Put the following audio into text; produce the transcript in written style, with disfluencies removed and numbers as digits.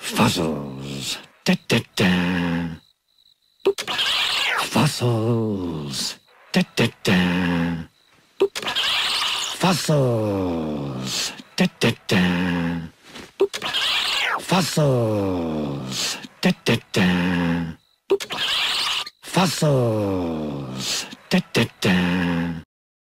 Fossils. Da da da. Boop. Fossils. Da da da. Boop. Fossils. Da da da. Boop. Fossils. Da da da. Boop. Fossils. Da da da.